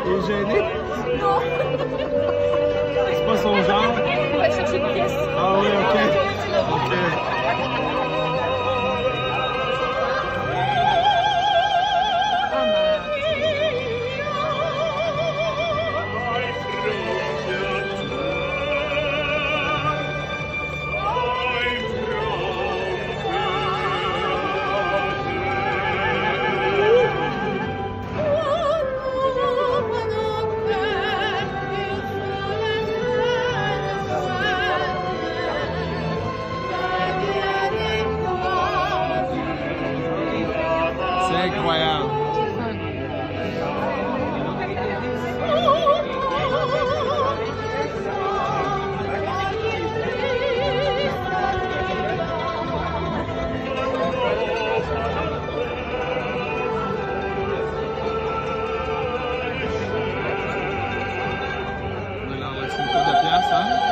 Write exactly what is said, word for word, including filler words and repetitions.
Il est gêné? Non. C'est pas son genre? On va chercher une pièce. Ah oui, ok. Ok. C'est incroyable. On a l'air de coupe de pièces, hein?